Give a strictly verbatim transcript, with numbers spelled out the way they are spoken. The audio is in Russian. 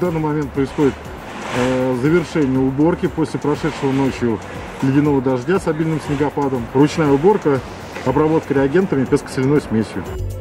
данный момент происходит э, завершение уборки после прошедшего ночью ледяного дождя с обильным снегопадом. Ручная уборка, обработка реагентами пескосоляной смесью.